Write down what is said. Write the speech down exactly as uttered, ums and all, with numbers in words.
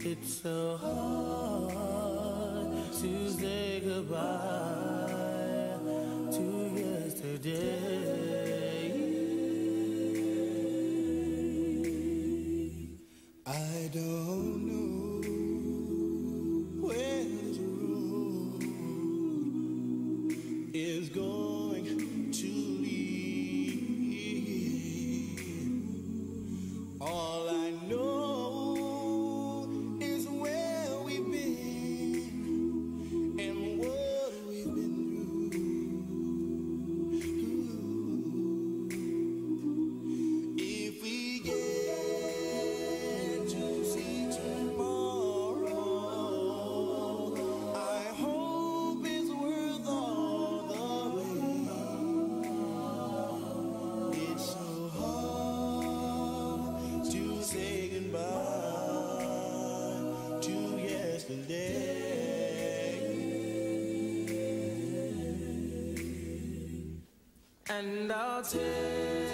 It's so hard to say goodbye to yesterday. I don't know where this road is going to lead. All I know and I'll take